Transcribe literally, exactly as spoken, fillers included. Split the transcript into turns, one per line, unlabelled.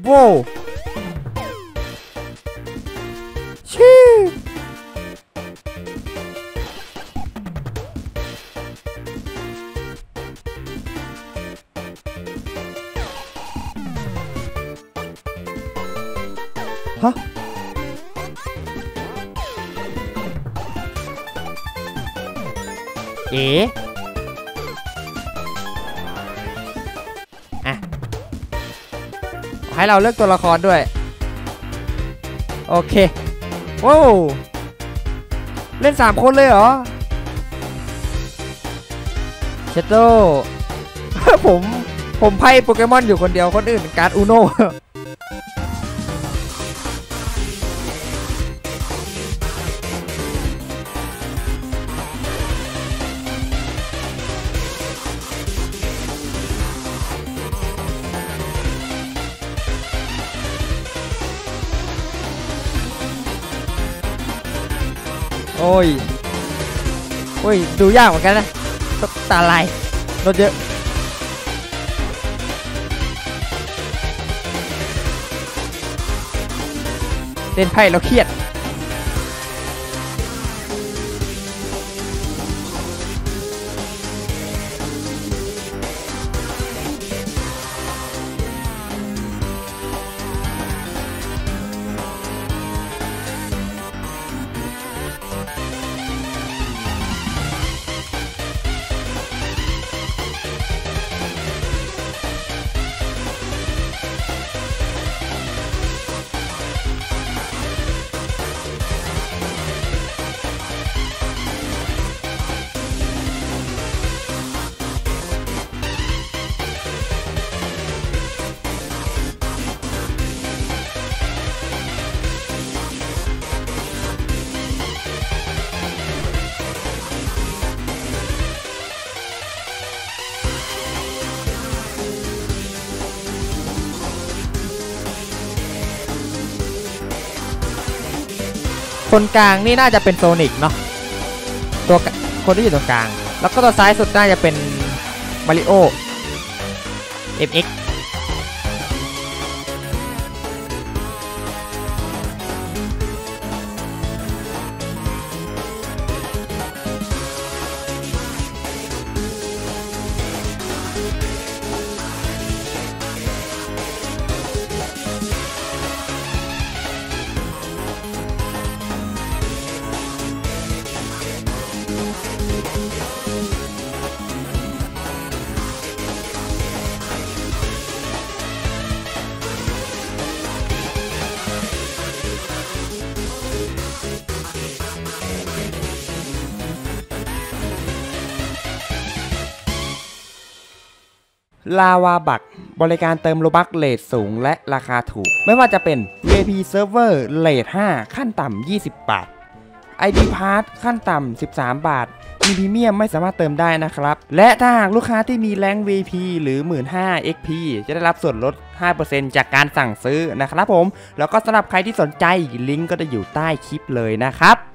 โว้ชิฮะเอ๋อะให้เราเลือกตัวละครด้วยโอเคว้าวเล่นสามคนเลยเหรอเชโต้ ผมผมไพ่โปเกมอนอยู่คนเดียวคนอื่นการ์ดอูโน่โอ้ยโอ้ยดูยากเหมือนกันนะตาลายรถเยอะเล่นไพ่แล้วเครียดคนกลางนี่น่าจะเป็นโซนิกเนาะตัวคนที่อยู่ตรงกลางแล้วก็ตัวซ้ายสุดน่าจะเป็นมาริโอ เอ็ม เอ็กซ์ลาวาบักบริการเติมโลบัคเรทสูงและราคาถูกไม่ว่าจะเป็น วี ไอ พี Server เรทห้าขั้นต่ำยี่สิบบาท ไอ ดี Pass ขั้นต่ำสิบสามบาทมีพรีเมียมไม่สามารถเติมได้นะครับและถ้าหากลูกค้าที่มีแรง วี ไอ พี หรือ หนึ่งหมื่นห้าพัน เอ็กซ์ พี จะได้รับส่วนลด ห้าเปอร์เซ็นต์ จากการสั่งซื้อนะครับผมแล้วก็สำหรับใครที่สนใจลิงก์ก็จะอยู่ใต้คลิปเลยนะครับ